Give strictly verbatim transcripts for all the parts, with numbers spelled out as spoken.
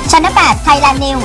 ชั้นแปดไทยแลนด์นิว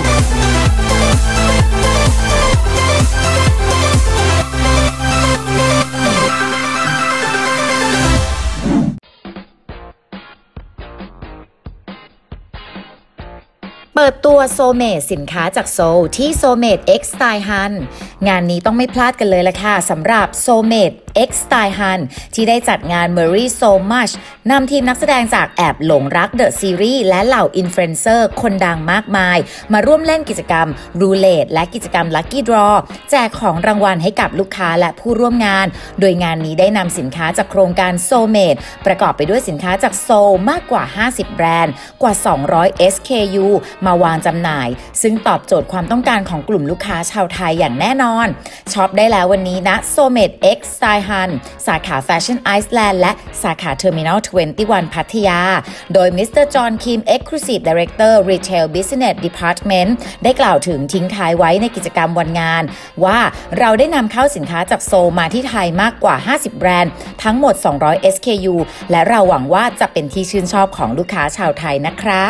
เปิดตัวโซเมตสินค้าจากโซลที่โซเมต X Style Hunt งานนี้ต้องไม่พลาดกันเลยละค่ะสำหรับโซเมต X Style Hunt ที่ได้จัดงาน Merry So Much นำทีมนักแสดงจากแอบหลงรักเดอะซีรีส์และเหล่าอินฟลูเอนเซอร์คนดังมากมายมาร่วมเล่นกิจกรรมรูเลตและกิจกรรม Lucky Draw แจกของรางวัลให้กับลูกค้าและผู้ร่วมงานโดยงานนี้ได้นำสินค้าจากโครงการโซเมตประกอบไปด้วยสินค้าจากโซลมากกว่าห้าสิบแบรนด์กว่าสองร้อย เอส เค ยู มาวางจำหน่ายซึ่งตอบโจทย์ความต้องการของกลุ่มลูกค้าชาวไทยอย่างแน่นอนช็อปได้แล้ววันนี้นะ โซเมต X Style Hunt สาขาแฟชั่นไอซ์แลนด์และสาขา Terminal ยี่สิบเอ็ด พัทยาโดยมิสเตอร์จอห์นคิม Exclusive Director Retail Business Department ได้กล่าวถึงทิ้งท้ายไว้ในกิจกรรมวันงานว่าเราได้นำเข้าสินค้าจากโซลมาที่ไทยมากกว่าห้าสิบแบรนด์ทั้งหมดสองร้อย เอส เค ยู และเราหวังว่าจะเป็นที่ชื่นชอบของลูกค้าชาวไทยนะครับ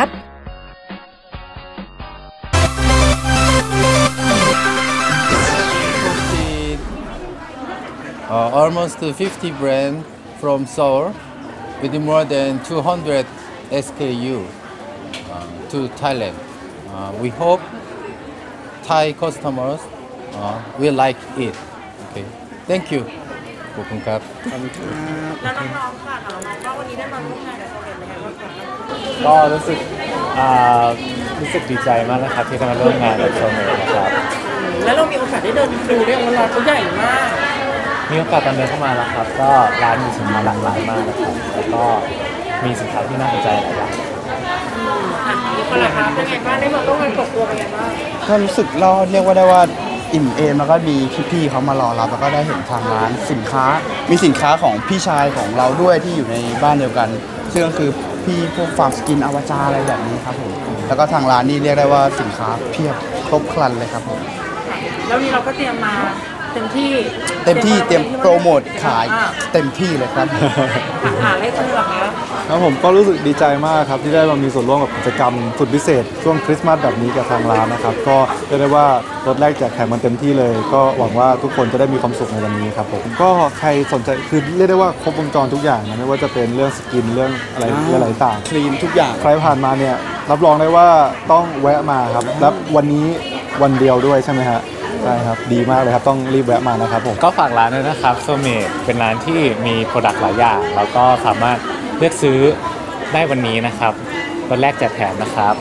Uh, almost fifty brands from Seoul with more than two hundred S K U uh, to Thailand. Uh, we hope Thai customers uh, will like it. Okay, thank you. ขอบคุณครับแล้วน้องๆค่ะน้องๆก็วันนี้ได้มาร่วมงานกับโซเมตเป็นไงบ้างคะก็รู้สึกอ่ารู้สึกดีใจมากนะครับที่ได้มาร่วมงานกับโซเมตนะครับแล้วเรามีโอกาสได้เดินดูด้วยว่าร้านเขาใหญ่มากมีโอกาสตอนเดินเข้ามาแล้วครับก็ร้านมีสินค้าหลากหลายมากนะครับแล้วก็มีสินค้าที่น่าสนใจหลายอย่างอ่ะมีคนละครับเป็นไงบ้างได้มาร่วมงานเปิดตัวเป็นไงบ้างก็รู้สึกเราเรียกว่าได้ว่าอิ่มเอมแล้วก็มีพี่ๆเขามารอรับแล้วก็ได้เห็นทางร้านสินค้ามีสินค้าของพี่ชายของเราด้วยที่อยู่ในบ้านเดียวกันซึ่งก็คือพี่พวกฟาร์มสกินอวจาอะไรแบบนี้ครับผมแล้วก็ทางร้านนี่เรียกได้ว่าสินค้าเพียบครบครันเลยครับผมแล้วนี่เราก็เตรียมมาเต็มที่เต็มที่เตรียมโปรโมทขายเต็มที่เลยครับหาอะไรซื้อหรอคะครับผมก็รู้สึกดีใจมากครับที่ได้มามีส่วนร่วมกับกิจกรรมสุดพิเศษช่วงคริสต์มาสแบบนี้กับทางร้านนะครับก็เรียกได้ว่ารถแรกแจกแถมมันเต็มที่เลยก็หวังว่าทุกคนจะได้มีความสุขในวันนี้ครับผมก็ใครสนใจคือเรียกได้ว่าครบวงจรทุกอย่างนะไม่ว่าจะเป็นเรื่องสกินเรื่องอะไรหลายๆต่างคลีนทุกอย่างใครผ่านมาเนี่ยรับรองได้ว่าต้องแวะมาครับและวันนี้วันเดียวด้วยใช่ไหมฮะใช่ครับดีมากเลยครับต้องรีบแวะมานะครับผมก็ฝากร้านด้วยนะครับโซเมตเป็นร้านที่มีโปรดักต์หลายอย่างแล้วก็สามารถเลือกซื้อได้วันนี้นะครับวันแรกแจกแถมนะครับ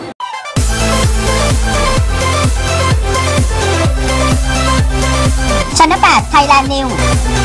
ชั้นแปดไทยแลนด์นิว